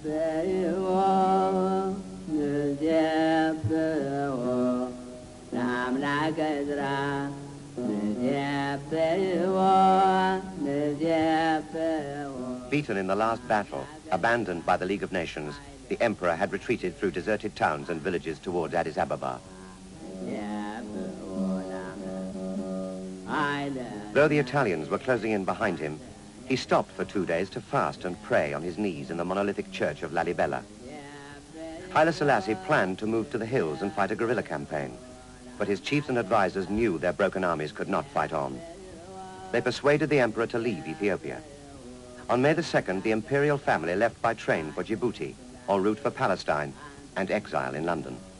Beaten in the last battle, abandoned by the League of Nations, the emperor had retreated through deserted towns and villages towards Addis Ababa. Though the Italians were closing in behind him, he stopped for 2 days to fast and pray on his knees in the monolithic church of Lalibela. Haile Selassie planned to move to the hills and fight a guerrilla campaign, but his chiefs and advisors knew their broken armies could not fight on. They persuaded the emperor to leave Ethiopia. On May the 2nd, the imperial family left by train for Djibouti, en route for Palestine, and exile in London.